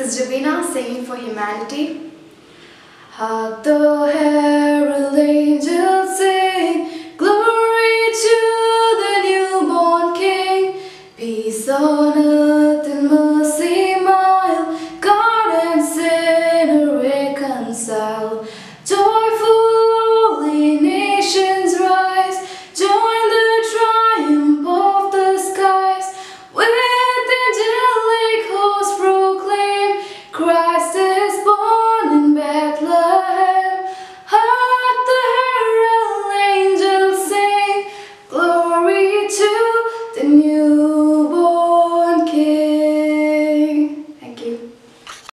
is Jabina singing for humanity. Hark the herald angels